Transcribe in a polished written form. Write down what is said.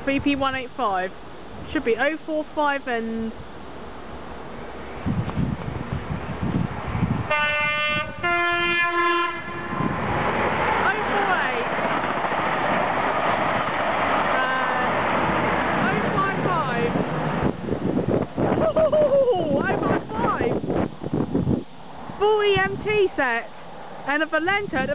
BP185. Should be 045 and... Full EMT set and a Valenta.